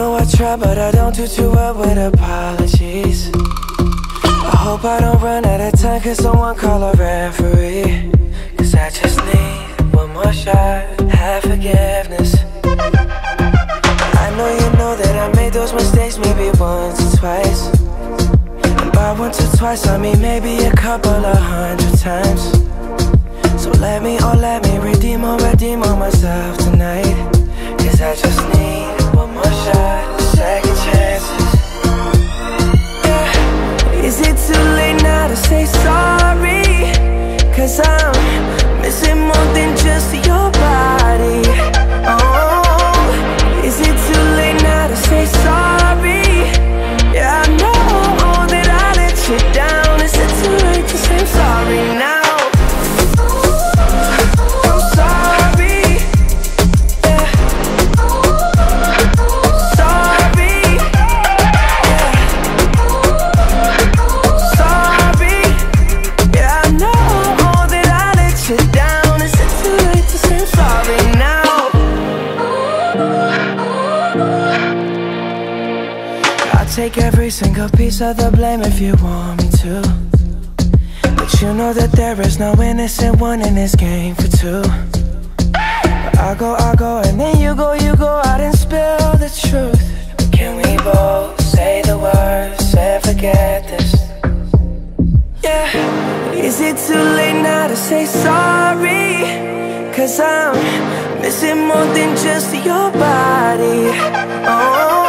know I try, but I don't do too well with apologies. I hope I don't run out of time, cause someone call a referee. Cause I just need one more shot, have forgiveness. I know you know that I made those mistakes maybe once or twice. And by once or twice I mean maybe a couple of 100 times. So let me redeem on myself tonight. Cause I just need one more shot, second chances. Yeah. Is it too late now to say sorry? Cause I'm missing more than just your body. Oh, is it too late now to say sorry? Yeah, I know that I let you down. Is it too late to say sorry now? Take every single piece of the blame if you want me to. But you know that there is no innocent one in this game for two. But I go, and then you go out and spill the truth. But can we both say the words and forget this? Yeah. Is it too late now to say sorry? Cause I'm missing more than just your body. Oh,